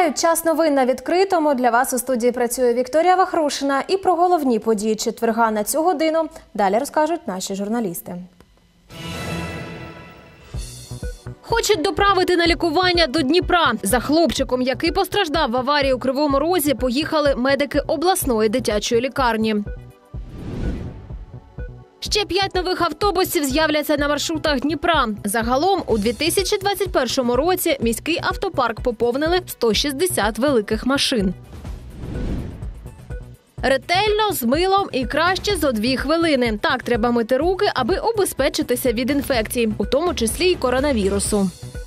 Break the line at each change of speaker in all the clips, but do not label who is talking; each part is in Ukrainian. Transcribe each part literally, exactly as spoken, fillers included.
Вітаю! Час новин на відкритому. Для вас у студії працює Вікторія Вахрушина. І про головні події четверга на цю годину далі розкажуть наші журналісти. Хочуть доправити на лікування до Дніпра. За хлопчиком, який постраждав в аварії у Кривому Розі, поїхали медики обласної дитячої лікарні. Ще п'ять нових автобусів з'являться на маршрутах Дніпра. Загалом у дві тисячі двадцять першому році міський автопарк поповнили сто шістдесят великих машин. Ретельно, з милом і краще зо дві хвилини. Так треба мити руки, аби убезпечитися від інфекцій, у тому числі й коронавірусу.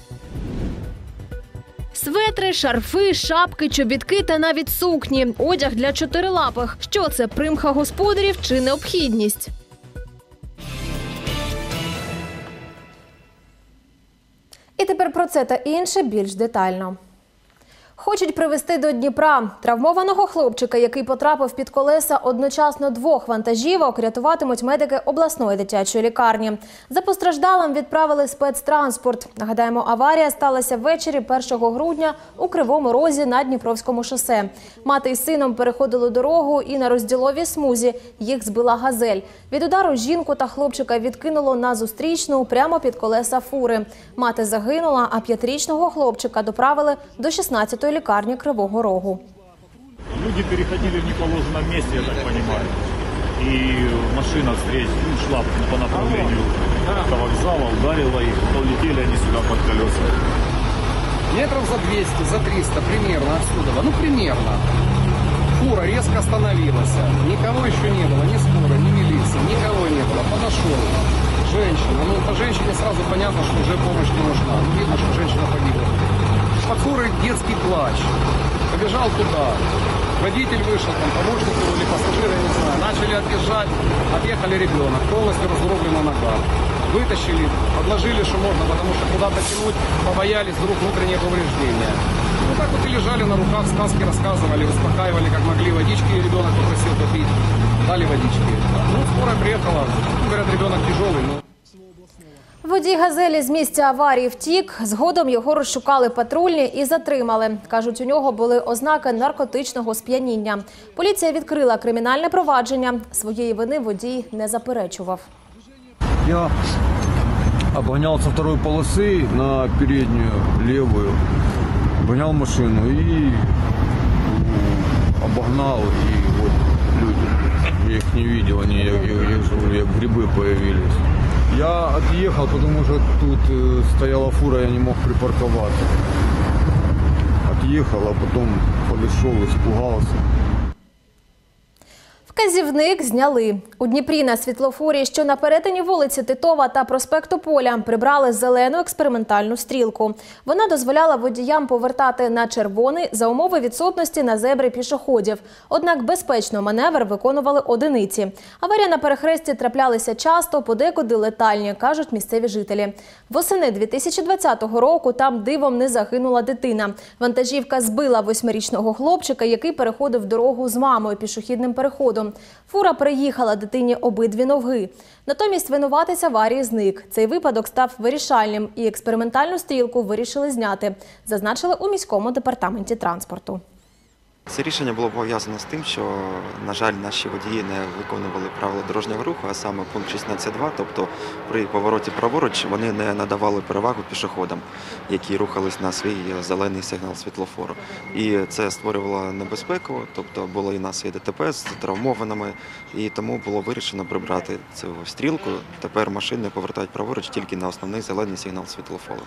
Светри, шарфи, шапки, чобітки та навіть сукні. Одяг для чотирилапих. Що це, примха господарів чи необхідність? І тепер про це та інше більш детально. Хочуть привезти до Дніпра. Травмованого хлопчика, який потрапив під колеса одночасно двох вантажівок, рятуватимуть медики обласної дитячої лікарні. За постраждалим відправили спецтранспорт. Нагадаємо, аварія сталася ввечері першого грудня у Кривому Розі на Дніпровському шосе. Мати із сином переходили дорогу і на розділовій смузі їх збила газель. Від удару жінку та хлопчика відкинуло на зустрічну прямо під колеса фури. Мати загинула, а п'ятирічного хлопчика доправили до шістнадцятої лікарні Кривого Рогу.
Люди переходили в неположенном месте, я так понимаю. И машина встреч ушла по направлению до вокзала, ударила их, полетели они сюда под колеса.
Метров за двести, за триста примерно отсюда. Ну, примерно. Фура резко остановилась. Никого еще не было, ни скорой, ни милиции, никого не было. Подошел. Женщина. Ну, по женщине сразу понятно, что уже помощь не нужна. Ну, видно, что женщина погибла. Под фурой детский плач. Побежал туда. Водитель вышел, там, помощник или пассажиры, я не знаю. Начали отъезжать. Отъехали ребенок. Полностью разрублена нога. Вытащили, подложили, что можно, потому что куда-то тянуть побоялись вдруг внутренние повреждения. Ну так вот и лежали на руках, сказки рассказывали, успокаивали, как могли. Водички ребенок попросил попить. Дали водички. Ну, скорая приехала. Говорят, ребенок тяжелый, но...
Водій «Газелі» з місця аварії втік. Згодом його розшукали патрульні і затримали. Кажуть, у нього були ознаки наркотичного сп'яніння. Поліція відкрила кримінальне провадження. Своєї вини водій не заперечував.
Я обгонял со второй полосы на переднюю, левую. Обгонял машину и обогнал. И вот люди, я их не видел, они, я, я, я, я, грибы появились. Я отъехал, потому что тут э, стояла фура, я не мог припарковаться. Отъехал, а потом подошел, испугался.
Вказівник зняли. У Дніпрі на світлофорі, що на перетині вулиці Титова та проспекту Поля, прибрали зелену експериментальну стрілку. Вона дозволяла водіям повертати на червоний за умови відсутності на зебрі пішоходів. Однак безпечно маневр виконували одиниці. Аварії на перехресті траплялися часто, подекуди летальні, кажуть місцеві жителі. Восени дві тисячі двадцятого року там дивом не загинула дитина. Вантажівка збила восьмирічного хлопчика, який переходив дорогу з мамою пішохідним переходом. Фура переїхала дитині обидві ноги. Натомість винуватець аварії зник. Цей випадок став вирішальним і експериментальну стрілку вирішили зняти, зазначили у міському департаменті транспорту.
Це рішення було пов'язане з тим, що, на жаль, наші водії не виконували правила дорожнього руху, а саме пункт шістнадцять два, тобто при повороті праворуч вони не надавали перевагу пішоходам, які рухались на свій зелений сигнал світлофору. І це створювало небезпеку, тобто було і нас і ДТП з травмованими, і тому було вирішено прибрати цю стрілку. Тепер машини повертають праворуч тільки на основний зелений сигнал світлофору.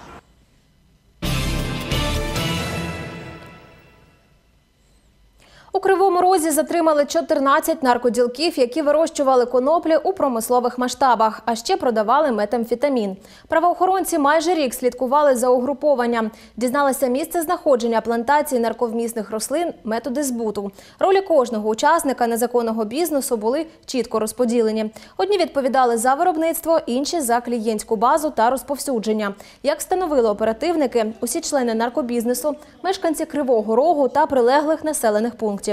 У Кривому Розі затримали чотирнадцять наркоділків, які вирощували коноплі у промислових масштабах, а ще продавали метамфетамін. Правоохоронці майже рік слідкували за угрупованням. Дізналися місце знаходження плантацій нарковмісних рослин, методи збуту. Ролі кожного учасника незаконного бізнесу були чітко розподілені. Одні відповідали за виробництво, інші – за клієнтську базу та розповсюдження. Як встановили оперативники, усі члени наркобізнесу – мешканці Кривого Рогу та прилеглих населених пунктів.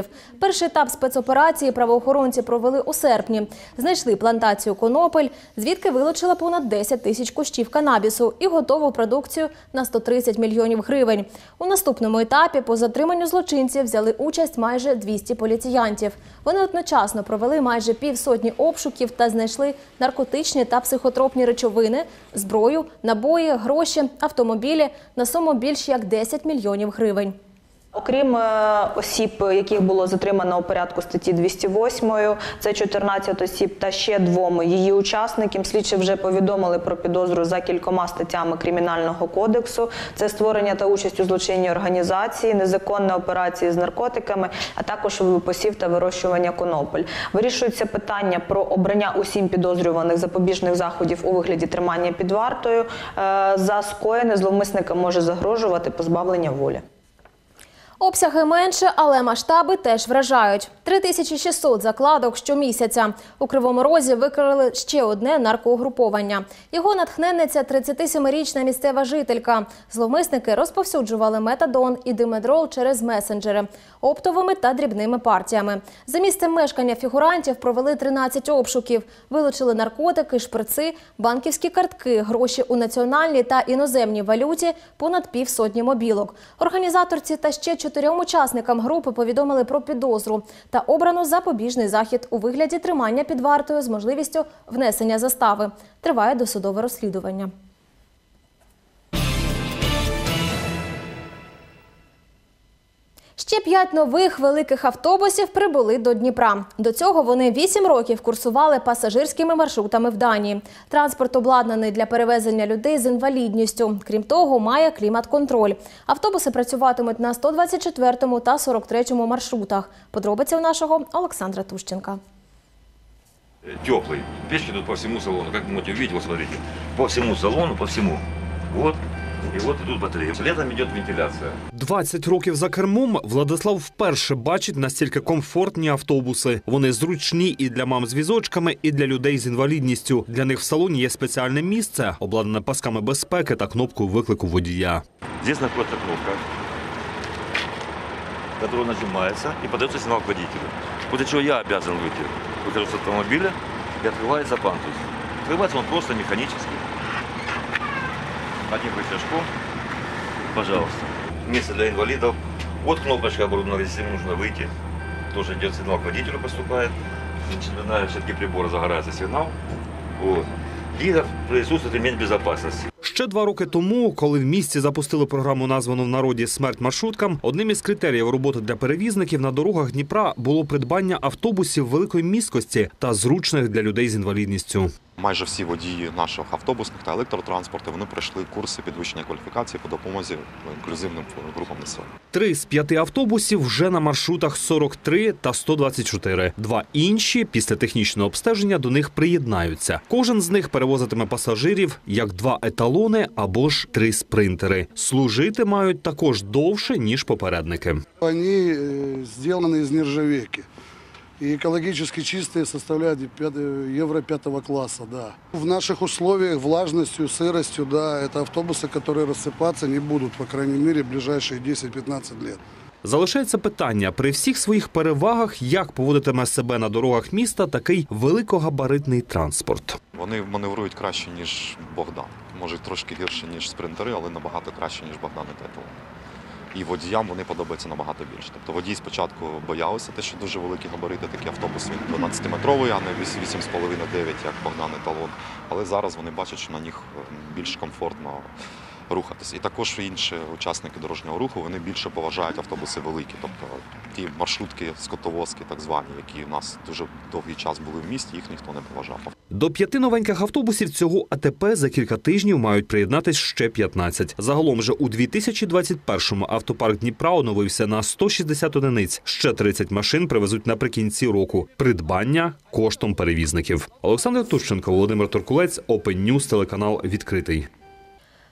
Перший етап спецоперації правоохоронці провели у серпні. Знайшли плантацію конопель, звідки вилучили понад десять тисяч кущів канабісу і готову продукцію на сто тридцять мільйонів гривень. У наступному етапі по затриманню злочинців взяли участь майже двісті поліціянтів. Вони одночасно провели майже півсотні обшуків та знайшли наркотичні та психотропні речовини, зброю, набої, гроші, автомобілі на суму більш як десять мільйонів гривень.
Окрім осіб, яких було затримано у порядку статті двісті восьмої, це чотирнадцять осіб та ще двом її учасникам, слідчі вже повідомили про підозру за кількома статтями Кримінального кодексу. Це створення та участь у злочинній організації, незаконні операції з наркотиками, а також посів та вирощування конопель. Вирішується питання про обрання усім підозрюваних запобіжних заходів у вигляді тримання під вартою. За скоєне зловмисникам може загрожувати позбавлення волі.
Обсяги менше, але масштаби теж вражають. три тисячі шістсот закладок щомісяця. У Кривому Розі викрили ще одне наркоугруповання. Його натхненниця – тридцятисемирічна місцева жителька. Зловмисники розповсюджували метадон і димедрол через месенджери оптовими та дрібними партіями. За місцем мешкання фігурантів провели тринадцять обшуків. Вилучили наркотики, шприци, банківські картки, гроші у національній та іноземній валюті, понад півсотні мобілок. Організаторці та ще чотирьом учасникам групи повідомили про підозру та обрано запобіжний захід у вигляді тримання під вартою з можливістю внесення застави. Триває досудове розслідування. Ще п'ять нових великих автобусів прибули до Дніпра. До цього вони вісім років курсували пасажирськими маршрутами в Данії. Транспорт обладнаний для перевезення людей з інвалідністю. Крім того, має клімат-контроль. Автобуси працюватимуть на сто двадцять четвертому та сорок третьому маршрутах. Подробиці у нашого Олександра Тущенка.
Теплый. Печки тут по всему салону. Как вы можете увидеть, вот смотрите. По всему салону, по всему. Вот. І от тут батарея. Літом йде вентиляція.
двадцять років за кермом Владислав вперше бачить настільки комфортні автобуси. Вони зручні і для мам з візочками, і для людей з інвалідністю. Для них в салоні є спеціальне місце, обладнане пасками безпеки та кнопкою виклику водія.
Здесь знаходиться кнопка, яка нажимається і подається сигнал к водителю. После чого я обязан вийти. Выхожу з автомобіля і відкривається пандус. Відкривається він просто механічно. Одним рычажком, пожалуйста. Место для инвалидов. Вот кнопочка оборудована, если нужно выйти. Тоже идет сигнал к водителю, поступает. На щитке прибора загорается сигнал. Вот. И присутствует ремень безопасности.
Ще два роки тому, коли в місті запустили програму, названу в народі «Смерть маршруткам», одним із критеріїв роботи для перевізників на дорогах Дніпра було придбання автобусів великої місткості та зручних для людей з інвалідністю.
Майже всі водії наших автобусних та електротранспорту, вони пройшли курси підвищення кваліфікації по допомозі інклюзивним групам населення.
Три з п'яти автобусів вже на маршрутах сорок три та сто двадцять чотири. Два інші після технічного обстеження до них приєднаються. Кожен з них перевозитиме пасажирів як два еталони або ж три спринтери. Служити мають також довше, ніж попередники.
Вони зроблені з нержавейки. И экологически чистые составляют евро пятого класса, да. В наших условиях влажностью, сыростью, да, это автобусы, которые рассыпаться не будут, по крайней мере, в ближайшие десять-пятнадцать лет.
Залишається питання, при всіх своїх перевагах, як поводитиме себе на дорогах міста такий великогабаритний транспорт.
Вони маневрують краще, ніж Богдан. Може, трошки гірше, ніж спринтери, але набагато краще, ніж Богдан і Тетл. І водіям вони подобаються набагато більше. Тобто водій спочатку боялися те, що дуже великі габарити, такі автобуси, він дванадцятиметровий, а не вісім з половиною - дев'ять, як Богдан і Талон. Але зараз вони бачать, що на них більш комфортно рухатися. І також інші учасники дорожнього руху, вони більше поважають автобуси великі. Тобто ті маршрутки, скотовозки так звані, які у нас дуже довгий час були в місті, їх ніхто не поважав.
До п'яти новеньких автобусів цього АТП за кілька тижнів мають приєднатись ще п'ятнадцять. Загалом же у дві тисячі двадцять першому автопарк Дніпра оновився на сто шістдесят одиниць. Ще тридцять машин привезуть наприкінці року. Придбання коштом перевізників. Олександр Тущенко, Володимир Торкулець, Open News, телеканал «Відкритий».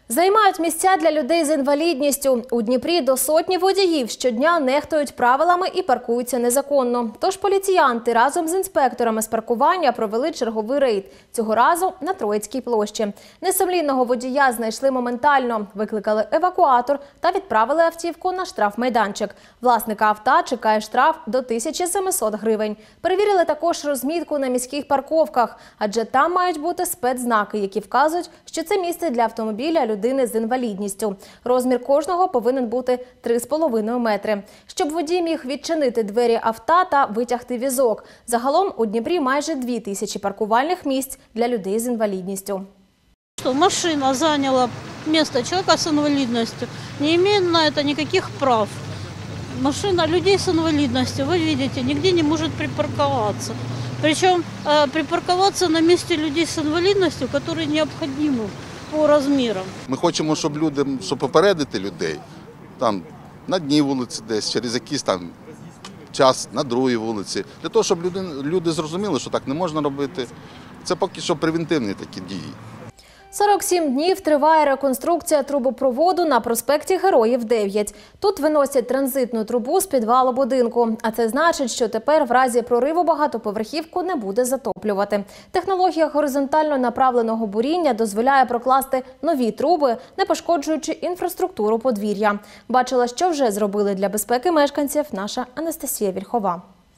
Займають місця для людей з інвалідністю. У Дніпрі до сотні водіїв щодня нехтують правилами і паркуються незаконно. Тож поліціянти разом з інспекторами з паркування провели черговий рейд. Цього разу на Троїцькій площі. Несумлінного водія знайшли моментально, викликали евакуатор та відправили автівку на штрафмайданчик. Власника авто чекає штраф до тисячі семисот гривень. Перевірили також розмітку на міських парковках, адже там мають бути спецзнаки, які вказують, що це місце для автомобіля людини з інвалідністю. Розмір кожного повинен бути три з половиною метри. Щоб водій міг відчинити двері авто та витягти візок. Загалом у Дніпрі майже дві тисячі паркувальних місць для людей з інвалідністю.
Машина зайняла місце чоловіка з інвалідністю, не має на це ніяких прав. Машина людей с инвалидностью, вы видите, нигде не может припарковаться. Причем э, припарковаться на месте людей с инвалидностью, которые необходимы по размерам.
Ми хочемо, щоб люди, щоб попередити людей, там на дні вулиці десь, через якийсь там час на другій вулиці, для того, щоб люди, люди зрозуміли, що так не можна робити. Це поки що превентивні такі дії.
сорок сім днів триває реконструкція трубопроводу на проспекті Героїв дев'ять. Тут виносять транзитну трубу з підвалу будинку. А це значить, що тепер в разі прориву багатоповерхівку не буде затоплювати. Технологія горизонтально направленого буріння дозволяє прокласти нові труби, не пошкоджуючи інфраструктуру подвір'я. Бачила, що вже зробили для безпеки мешканців наша Анастасія Вільхова.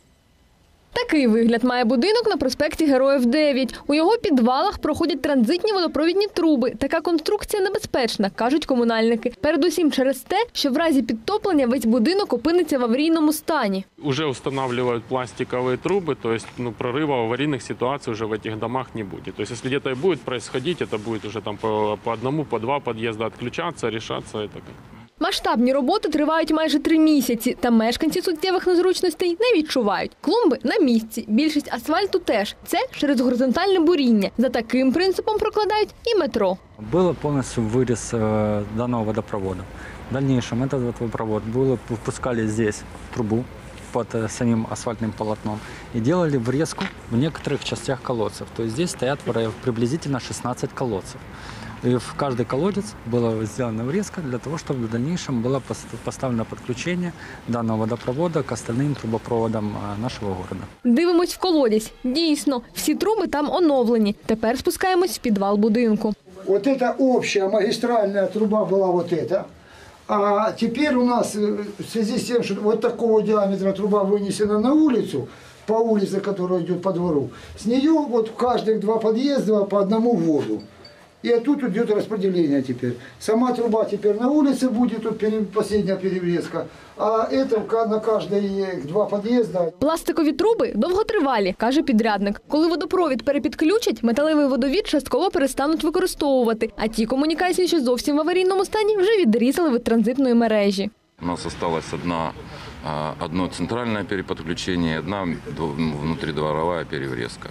Такий вигляд має будинок на проспекті Героїв дев'ять. У його підвалах проходять транзитні водопровідні труби. Така конструкція небезпечна, кажуть комунальники. Передусім через те, що в разі підтоплення весь будинок опиниться в аварійному стані.
Уже встановлюють пластикові труби, тобто ну, прориву аварійних ситуацій вже в цих домах не буде. Тобто, якщо десь буде відбуватися, це буде вже там по, по одному, по два під'їзди відключатися, рішатися і таке.
Масштабні роботи тривають майже три місяці, та мешканці суттєвих незручностей не відчувають. Клумби на місці, більшість асфальту теж. Це через горизонтальне буріння. За таким принципом прокладають і метро.
Был полностью вырез э, данного водопровода. В дальнейшем этот водопровод было, выпускали здесь трубу под э, самим асфальтным полотном и делали врезку в некоторых частях колодцев. То есть здесь стоят приблизительно шестнадцать колодцев. И в каждый колодец была сделана врезка для того, чтобы в дальнейшем было поставлено подключение данного водопровода к остальным трубопроводам нашего города.
Дивимось в колодязь. Дійсно, всі труби там оновлені. Тепер спускаємось в підвал будинку.
Вот эта общая магистральная труба была вот эта. А теперь у нас в связи с тем, что вот такого диаметра труба вынесена на улицу, по улице, которая идет по двору, с нее вот в каждых два подъезда по одному в воду. И тут идет распределение теперь. Сама труба теперь на улице будет, тут последняя переврезка. А это на каждые два під'їзди.
Пластикові труби довготривалі, каже підрядник. Коли водопровід перепідключать, металевий водовід частково перестануть використовувати. А ті комунікації, що зовсім в аварійному стані, вже відрізали від транзитної мережі.
У нас залишилась одна, одно центральне переподключення і одна внутридворова переврезка.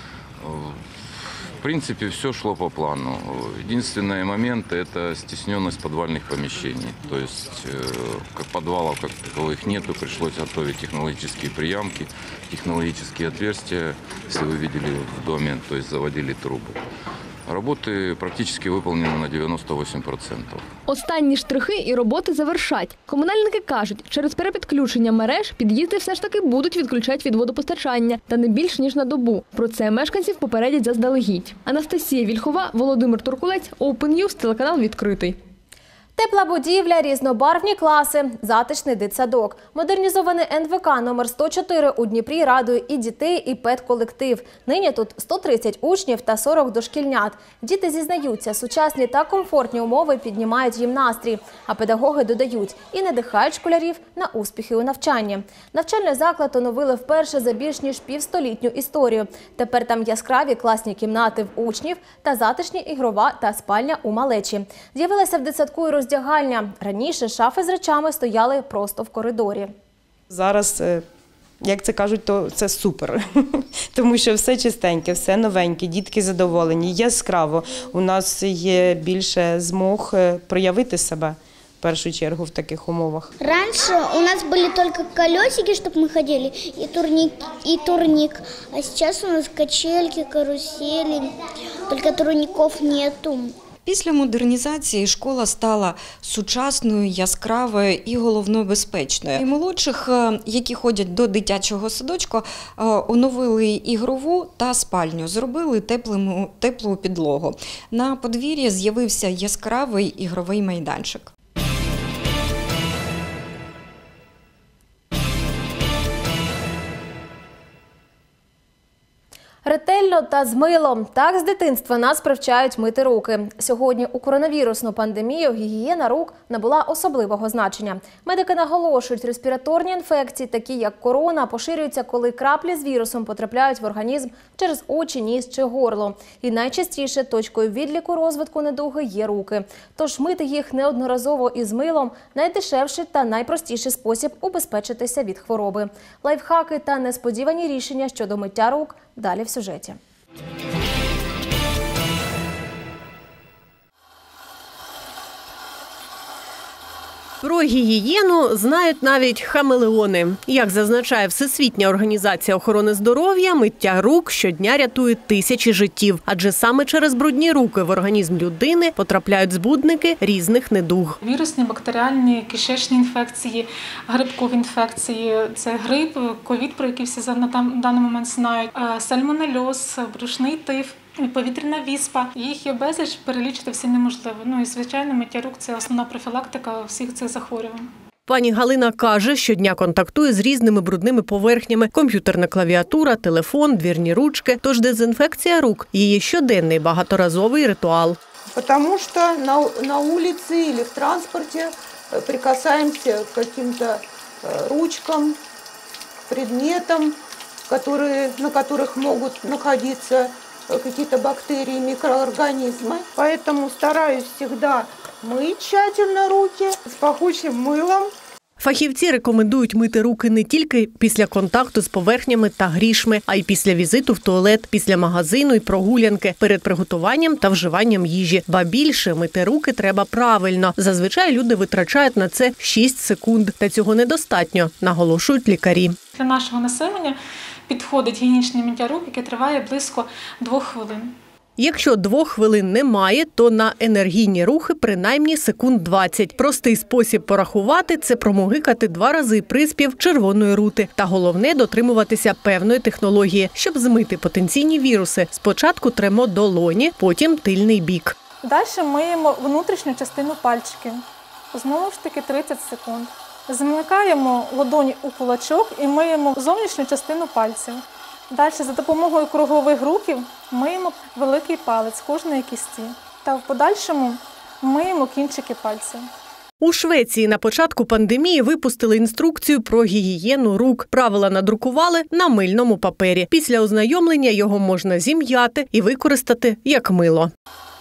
В принципе, все шло по плану. Единственный момент – это стесненность подвальных помещений. То есть как подвалов как таковых нету, пришлось готовить технологические приямки, технологические отверстия, если вы видели в доме, то есть заводили трубы. Роботи практично виконані на дев'яносто вісім відсотків.
Останні штрихи і роботи завершать. Комунальники кажуть, через перепідключення мереж під'їзди все ж таки будуть відключати від водопостачання, та не більш ніж на добу. Про це мешканців попередять заздалегідь. Анастасія Вільхова, Володимир Туркулець, Open News, телеканал «Відкритий».
Тепла будівля, різнобарвні класи, затишний дитсадок. Модернізований ен ве ка номер сто чотири у Дніпрі радує і дітей, і педколектив. Нині тут сто тридцять учнів та сорок дошкільнят. Діти зізнаються, сучасні та комфортні умови піднімають їм настрій. А педагоги додають і надихають школярів на успіхи у навчанні. Навчальний заклад оновили вперше за більш ніж півстолітню історію. Тепер там яскраві класні кімнати в учнів та затишні ігрова та спальня у малечі. З'явилася в дитсадку і роздягальня. Раніше шафи з речами стояли просто в коридорі.
Зараз, як це кажуть, то це супер, тому що все чистеньке, все новеньке, дітки задоволені, яскраво. У нас є більше змог проявити себе в першу чергу в таких умовах.
Раніше у нас були тільки колесики, щоб ми ходили, і турник, і турник. А зараз у нас качельки, каруселі, тільки турників нету.
Після модернізації школа стала сучасною, яскравою і, головно, безпечною. І молодших, які ходять до дитячого садочку, оновили ігрову та спальню, зробили теплу, теплу підлогу. На подвір'ї з'явився яскравий ігровий майданчик.
Ретельно та з милом. Так з дитинства нас привчають мити руки. Сьогодні у коронавірусну пандемію гігієна рук набула особливого значення. Медики наголошують, респіраторні інфекції, такі як корона, поширюються, коли краплі з вірусом потрапляють в організм через очі, ніс чи горло. І найчастіше точкою відліку розвитку недуги є руки. Тож мити їх неодноразово із милом – найдешевший та найпростіший спосіб убезпечитися від хвороби. Лайфхаки та несподівані рішення щодо миття рук – далі в сюжеті.
Про гігієну знають навіть хамелеони. Як зазначає Всесвітня організація охорони здоров'я, миття рук щодня рятує тисячі життів. Адже саме через брудні руки в організм людини потрапляють збудники різних недуг.
Вірусні, бактеріальні, кишечні інфекції, грибкові інфекції – це грип, ковід, про який всі на даний момент знають, сальмонельоз, брюшний тиф, повітряна віспа. Їх є безліч, перелічити всі неможливо. Ну і, звичайно, миття рук – це основна профілактика всіх цих захворювань.
Пані Галина каже, щодня контактує з різними брудними поверхнями – комп'ютерна клавіатура, телефон, двірні ручки. Тож дезінфекція рук – її щоденний багаторазовий ритуал.
Потому что на, на улице или в транспорте прикасаемся к каким-то ручкам, предметам, которые, на которых могут находиться какие-то бактерии, микроорганизмы. Поэтому стараюсь всегда мыть тщательно руки с пахучим мылом.
Фахівці рекомендують мити руки не тільки після контакту з поверхнями та грішми, а й після візиту в туалет, після магазину і прогулянки, перед приготуванням та вживанням їжі. Ба більше, мити руки треба правильно. Зазвичай люди витрачають на це шість секунд. Та цього недостатньо, наголошують лікарі.
Для нашого населення підходить гігієнічне миття рук, яке триває близько двох хвилин.
Якщо двох хвилин немає, то на енергійні рухи принаймні секунд двадцять. Простий спосіб порахувати – це промугикати два рази приспів червоної рути. Та головне – дотримуватися певної технології, щоб змити потенційні віруси. Спочатку тремо долоні, потім тильний бік.
Далі миємо внутрішню частину пальчиків. Знову ж таки тридцять секунд. Замикаємо ладоні у кулачок і миємо зовнішню частину пальців. Далі за допомогою кругових рухів миємо великий палець кожної кісті. Та в подальшому миємо кінчики пальців.
У Швеції на початку пандемії випустили інструкцію про гігієну рук. Правила надрукували на мильному папері. Після ознайомлення його можна зім'яти і використати як мило.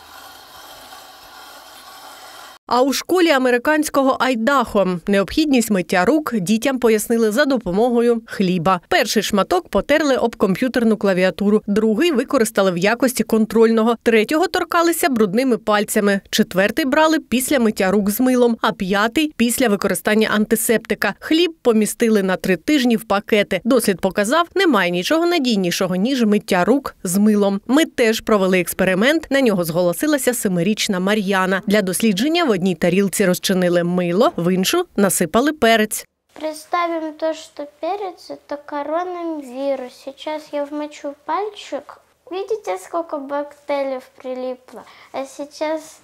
А у школі американського Айдахо необхідність миття рук дітям пояснили за допомогою хліба. Перший шматок потерли об комп'ютерну клавіатуру, другий використали в якості контрольного, третього торкалися брудними пальцями, четвертий брали після миття рук з милом, а п'ятий – після використання антисептика. Хліб помістили на три тижні в пакети. Дослід показав, немає нічого надійнішого, ніж миття рук з милом. Ми теж провели експеримент, на нього зголосилася семирічна Мар'яна. Для дослідження в одній тарілці розчинили мило, в іншу насипали перець.
Представим то, что перец – это коронавирус. Сейчас я вмочу пальчик. Видите, сколько бактерий прилипло? А сейчас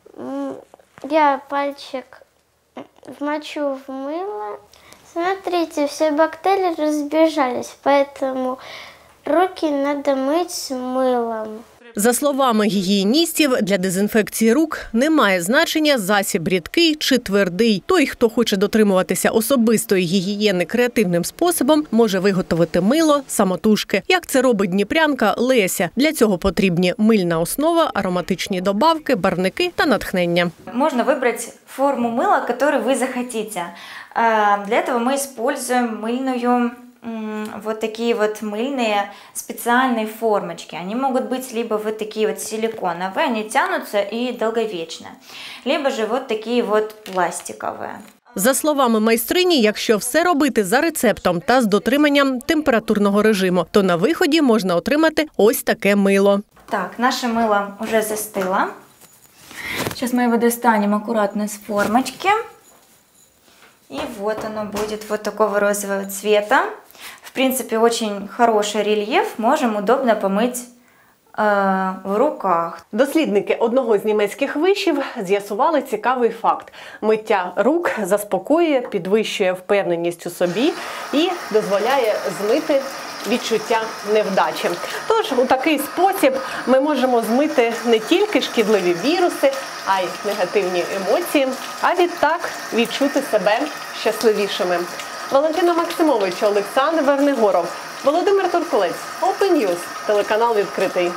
я пальчик вмочу в мыло. Смотрите, все бактерии разбежались, поэтому руки надо мыть с мылом.
За словами гігієністів, для дезінфекції рук немає значення засіб рідкий чи твердий. Той, хто хоче дотримуватися особистої гігієни креативним способом, може виготовити мило самотужки. Як це робить дніпрянка Леся. Для цього потрібні мильна основа, ароматичні добавки, барвники та натхнення.
Можна вибрати форму мила, яку ви захотите. Для этого мы используем мыльную вот такие вот мыльные специальные формочки. Они могут быть либо вот такие вот силиконовые, они тянутся и долговечно, либо же вот такие вот пластиковые.
За словами майстрині, якщо все робити за рецептом та з дотриманням температурного режиму, то на виході можна отримати ось таке мило.
Так, наше мыло уже застыло. Сейчас мы его достанем аккуратно с формочки. И вот оно будет вот такого розового цвета. В принципе, очень хороший рельеф. Можем удобно помыть э, в руках.
Дослідники одного з німецьких вишів з'ясували цікавий факт. Миття рук заспокоює, підвищує впевненість у собі і дозволяє змити відчуття невдачі. Тож у такий спосіб ми можемо змити не тільки шкідливі віруси, а й негативні емоції, а відтак відчути себе щасливішими. Валентина Максимович, Олександр Вернигоров, Володимир Туркулець, Open News, телеканал «Відкритий».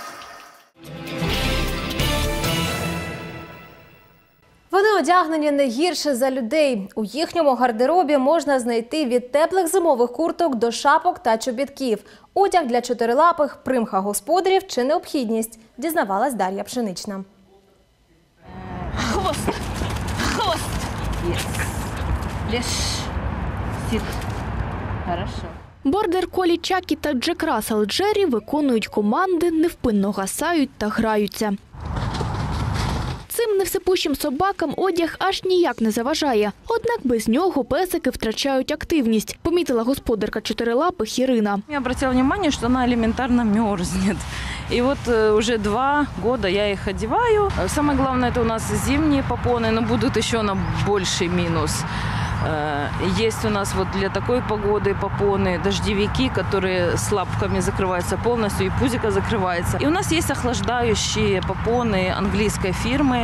Вони одягнені не гірше за людей. У їхньому гардеробі можна знайти від теплих зимових курток до шапок та чобітків. Одяг для чотирилапих – примха господарів чи необхідність, дізнавалась Дар'я Пшенична.
Хвост! Хвост! Yes. Леш. Сит. Хорошо.
Бордер-колі Чакі та Джек Рассел Джері виконують команди, невпинно гасають та граються. Цим невсипущим собакам одяг аж ніяк не заважає. Однак без нього песики втрачають активність, помітила господарка чотирилапих Ірина.
Я обратила внимание, что она элементарно мерзнет. И вот уже два года я их одеваю. Самое главное, это у нас зимние попоны, но будут еще на больший минус. Есть у нас вот для такой погоды попоны, дождевики, которые с лапками закрываются полностью, и пузико закрывается. И у нас есть охлаждающие попоны английской фирмы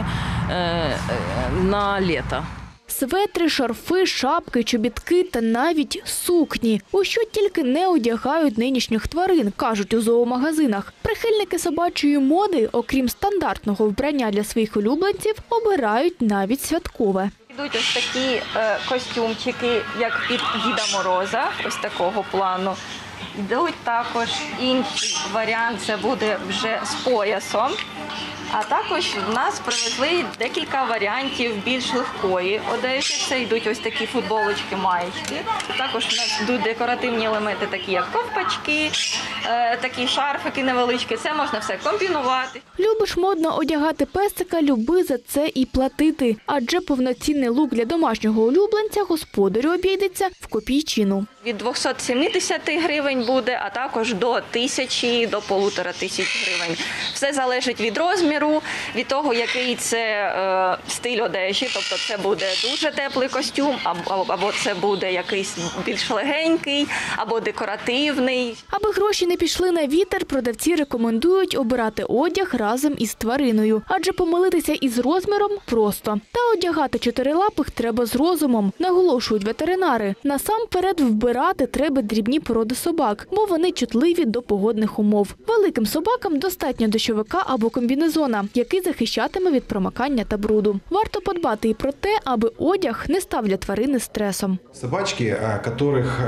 на лето.
Светри, шарфи, шапки, чобітки та навіть сукні. У що тільки не одягають нинішніх тварин, кажуть у зоомагазинах. Прихильники собачої моди, окрім стандартного вбрання для своїх улюбленців, обирають навіть святкове.
Йдуть ось такі е, костюмчики, як під Діда Мороза, ось такого плану. Йдуть також інший варіант, це буде вже з поясом. А також в нас привезли декілька варіантів більш легкої одежі. Це йдуть ось такі футболочки, маєчки. Також у нас йдуть декоративні елементи, такі як ковпачки, е, такі шарфики невеличкі. Це можна все комбінувати.
Любиш модно одягати песика, люби за це і платити. Адже повноцінний лук для домашнього улюбленця господарю обійдеться в копійчину.
Від двохсот сімдесяти гривень буде, а також до тисячі, до полутора тисяч гривень. Все залежить від розміру, від того, який це е, стиль одежі. Тобто це буде дуже теплий костюм, або, або це буде якийсь більш легенький, або декоративний.
Аби гроші не пішли на вітер, продавці рекомендують обирати одяг разом із твариною. Адже помилитися із розміром просто. Та одягати чотирилапих треба з розумом, наголошують ветеринари. Насамперед вбирати треба дрібні породи собак, бо вони чутливі до погодних умов. Великим собакам достатньо дощовика або комбінезона, який захищатиме від промокання та бруду. Варто подбати і про те, аби одяг не став для тварини стресом.
Собачки, яких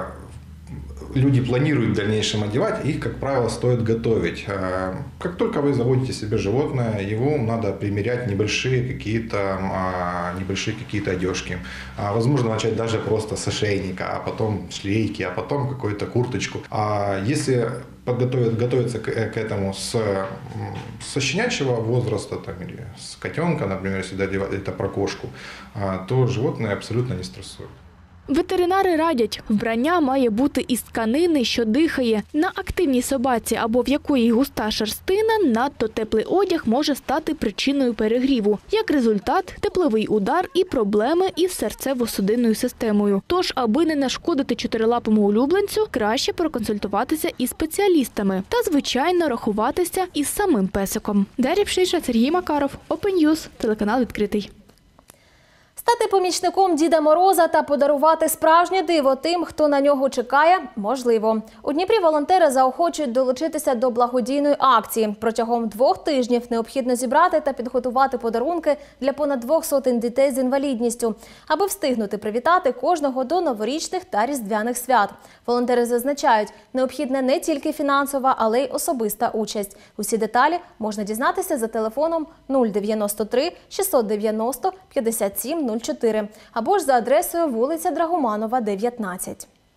люди планируют в дальнейшем одевать, их, как правило, стоит готовить. Как только вы заводите себе животное, его надо примерять небольшие какие-то небольшие какие-то одежки. Возможно, начать даже просто с ошейника, а потом шлейки, а потом какую-то курточку. А если подготовить, готовиться к, к этому с, со щенячьего возраста, там, или с котенка, например, если это про кошку, то животное абсолютно не стрессует.
Ветеринари радять, вбрання має бути із тканини, що дихає. На активній собаці або в якої густа шерстина надто теплий одяг може стати причиною перегріву. Як результат – тепловий удар і проблеми із серцево-судинною системою. Тож, аби не нашкодити чотирилапому улюбленцю, краще проконсультуватися із спеціалістами та, звичайно, рахуватися із самим песиком. Дар'я Пшенична, Сергій Макаров, Open News, телеканал «Відкритий».
Стати помічником Діда Мороза та подарувати справжнє диво тим, хто на нього чекає, можливо. У Дніпрі волонтери заохочують долучитися до благодійної акції. Протягом двох тижнів необхідно зібрати та підготувати подарунки для понад двох сотень дітей з інвалідністю, аби встигнути привітати кожного до новорічних та різдвяних свят. Волонтери зазначають, необхідна не тільки фінансова, але й особиста участь. Усі деталі можна дізнатися за телефоном нуль дев'яносто три шістсот дев'яносто п'ятдесят сім нуль чотири або ж за адресою вулиця Драгоманова, дев'ятнадцять.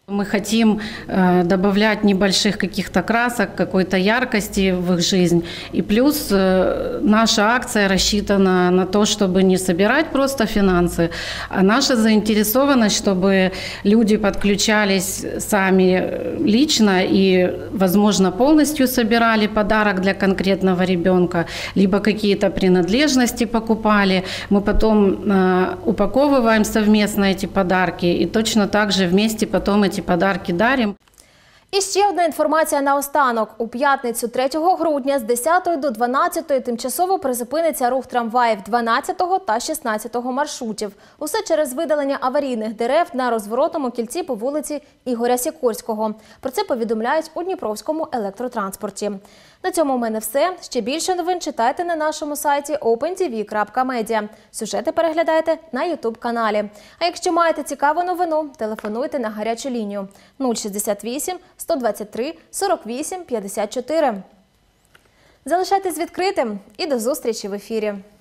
Мы хотим э, добавлять небольших каких-то красок, какой-то яркости в их жизнь. И плюс э, наша акция рассчитана на то, чтобы не собирать просто финансы, а наша заинтересованность, чтобы люди подключались сами лично и, возможно, полностью собирали подарок для конкретного ребенка, либо какие-то принадлежности покупали. Мы потом э, упаковываем совместно эти подарки и точно так же вместе потом эти подарки дарим.
І ще одна інформація наостанок. У п'ятницю третього грудня з десятої до дванадцятої тимчасово призупиниться рух трамваїв дванадцятого та шістнадцятого маршрутів. Усе через видалення аварійних дерев на розворотному кільці по вулиці Ігоря Сікорського. Про це повідомляють у Дніпровському електротранспорті. На цьому у мене все. Ще більше новин читайте на нашому сайті опен ті ві крапка медіа. Сюжети переглядайте на ютуб-каналі. А якщо маєте цікаву новину, телефонуйте на гарячу лінію нуль шістдесят вісім сто двадцять три сорок вісім п'ятдесят чотири. Залишайтесь відкритим і до зустрічі в ефірі.